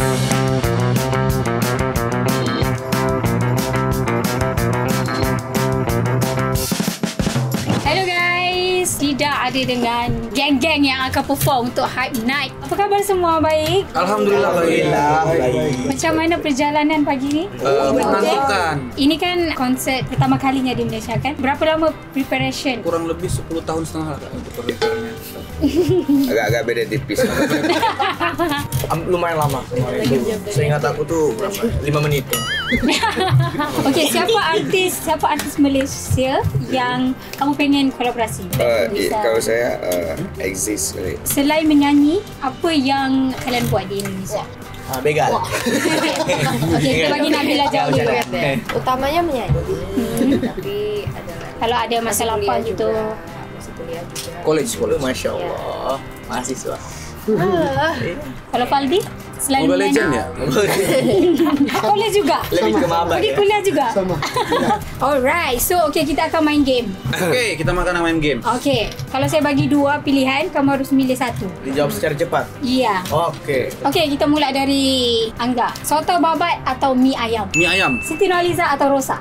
Hello guys, Dida ada dengan geng-geng yang akan perform untuk Hype Night. Apa khabar semua? Baik? Alhamdulillah baik. Macam mana perjalanan pagi ni? Menentukan. Ini kan konsert pertama kalinya di Malaysia kan? Berapa lama preparation? Kurang lebih 10 tahun setengah lah untuk perbedaannya. Agak-agak beda tipis. Lumayan lama kemarin tuh. Seingat aku tuh berapa? 5 menit tuh. Okey, siapa artis Malaysia yang kamu pengen kolaborasi? Kalau saya exist. Selain menyanyi, apa yang kalian buat di Indonesia? Begal. Okey, kita bagi Nabila jawab dulu. Utamanya menyanyi, tapi ada Kalau ada masalah apa gitu. masih kuliah juga. College. Masya Allah. Mahasiswa. Kalau Faldi? Selain Mobile Legend ya? Kuliah juga? Lebih ke maba Pergi ya. kuliah juga? Sama. Alright, so okay, kita akan main game. Oke, kita main game. Okay, kalau saya bagi 2 pilihan, kamu harus milih 1. Dijawab secara cepat. Iya. Oke. Okay, kita mula dari Angga. Soto babat atau mie ayam? Mie ayam. Siti Nurhaliza atau Rosa?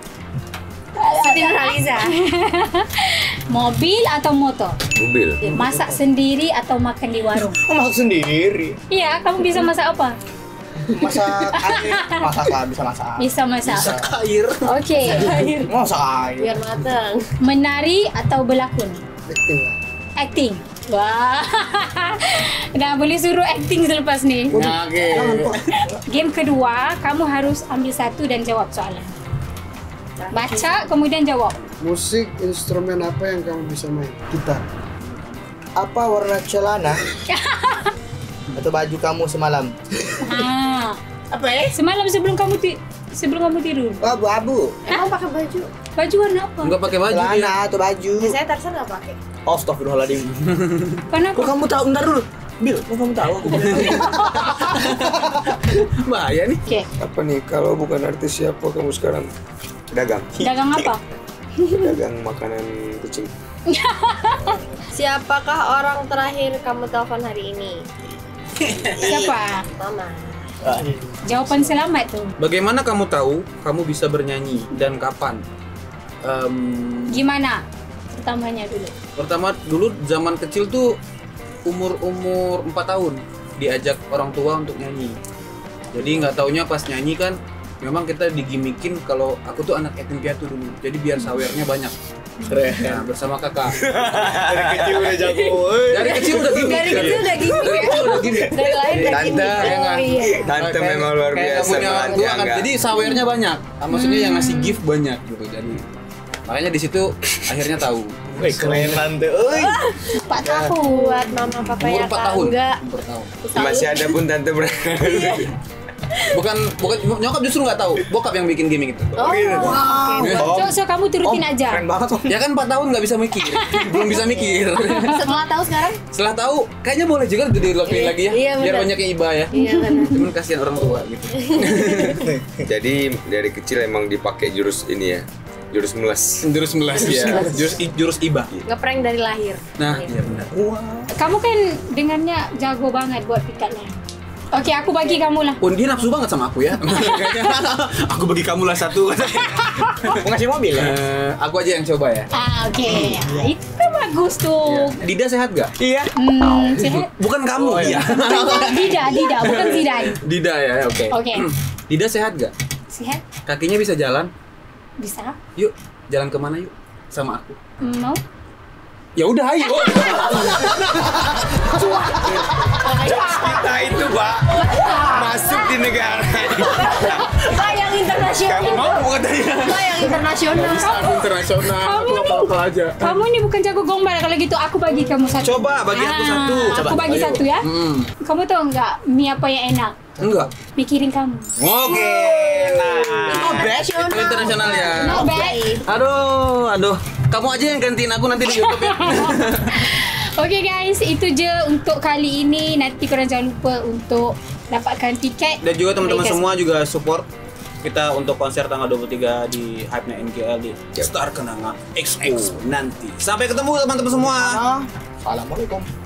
Siti Nurhaliza. Mobil atau motor? Mobil. Masak sendiri atau makan di warung? Oh, masak sendiri. Iya, kamu bisa masak apa? Masak air. Masak bisa masak. Bisa masak. Air. Okay. Masak air. Biar matang. Menari atau berlakon? Acting. Wah. Dah boleh suruh acting selepas ni. Oke. Game kedua, kamu harus ambil satu dan jawab soalan. Baca kemudian jawab. Musik instrumen apa yang kamu bisa main? Gitar. Apa warna celana atau baju kamu semalam? Ha. Apa ya? Semalam sebelum kamu tidur. Abu-abu. Emang pakai baju? Baju warna apa? Enggak pakai baju dia. Celana atau baju? Saya Tarsan nggak pakai. Astagfirullahaladzim. Kenapa? Kok kamu tahu? Bentar dulu. Bil, kok kamu tahu aku Bahaya nih. Okey. Apa nih? Kalau bukan artis siapa kamu sekarang? Dagang. Dagang apa? Dagang makanan kucing. Siapakah orang terakhir kamu telepon hari ini? Siapa? Mama. Jawapan selamat tu. Bagaimana kamu tahu kamu bisa bernyanyi dan kapan? Gimana? Pertamanya dulu. Pertama dulu zaman kecil tuh umur 4 tahun diajak orang tua untuk nyanyi. Jadi nggak taunya pas nyanyi kan memang kita digimikin kalau aku tuh anak yatim piatu dulu. Jadi biar sawernya banyak. Keren. Nah, bersama kakak. Dari kecil udah jago. Dari kecil udah gimmick. Dari kecil udah gimmick Dari ya? kecil udah gimmick. Dari lahir udah Tante. gimmick. Ya kan? Oh iya. Tante Kayak- memang luar kayak biasa punya orang banget tua ya, kan. enggak? Jadi sawernya banyak. Maksudnya yang ngasih gift banyak gitu. Jadi makanya di situ akhirnya tahu. Wih, keren tante. Oi. 4 tahun. Buat mama papa Umur ya 4 Kak. tahun. Enggak. Umur 4 tahun. Masih ada pun tante berangkat. Bukan nyokap justru nggak tahu. Bokap yang bikin gaming itu. Oh. So kamu turutin aja. Keren banget om. Ya kan 4 tahun nggak bisa mikir. Belum bisa mikir. Setelah tahu sekarang? Setelah tahu, kayaknya boleh juga dilakuin lagi ya. Iya, Biar benar. banyak yang iba ya. Iya benar. Cuman kasihan orang tua gitu. Jadi dari kecil emang dipakai jurus ini ya. Jurus meles. Jurus melas ya. Jurus iba. Ngeprank dari lahir. Nah, iya benar. Kamu kan dengannya jago banget buat pick up line. Okey, aku bagi kamu lah. Oh, dia nafsu banget sama aku ya. Aku bagi kamu lah satu. Mau ngasih mobil ya? Aku aja yang coba ya. Okey. Itu kan bagus tuh. Dida sehat gak? Iya. Sehat? Bukan kamu. Iya. Dida, bukan Zidan. Dida ya, oke. Okey. Dida sehat gak? Sehat? Kakinya bisa jalan? Bisa? Yuk, jalan kemana yuk? Sama aku. Mau? Ya udah, ayo. Kita itu, Pak, masuk di negara. Pak yang internasional. Mau katanya. Pak yang internasional. Aku internasional. Aku apa aja. Kamu ini bukan jago gombal. Kalau gitu aku bagi kamu satu. Coba bagi aku satu. Aku bagi Ayo. satu ya. Kamu tahu enggak mie apa yang enak? Enggak. Pikirin kamu. Oke. Nah, internasional ya. Not bad. Aduh. Kamu aja yang gantiin aku nanti di YouTube ya. Okey guys, itu je untuk kali ini. Nanti korang jangan lupa untuk dapatkan tiket. Dan juga teman-teman Mereka- semua juga support kita untuk konser tanggal 23 di Hype Night NKL di Star Kenanga Expo nanti. Sampai ketemu teman-teman semua. Assalamualaikum.